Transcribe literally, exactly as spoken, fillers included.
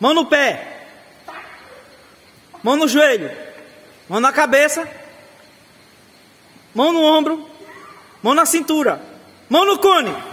Mão no pé. Mão no joelho. Mão na cabeça. Mão no ombro. Mão na cintura. Mão no cone.